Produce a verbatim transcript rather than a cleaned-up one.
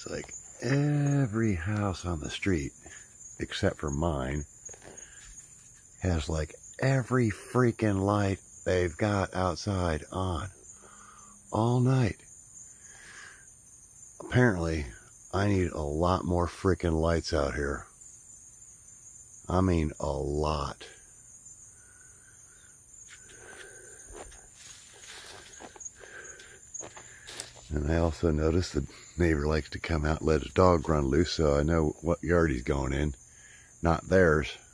like every house on the street, except for mine, has like every freaking light they've got outside on all night. Apparently, I need a lot more freaking lights out here. I mean, a lot. And I also noticed the neighbor likes to come out and let his dog run loose, so I know what yard he's going in. Not theirs.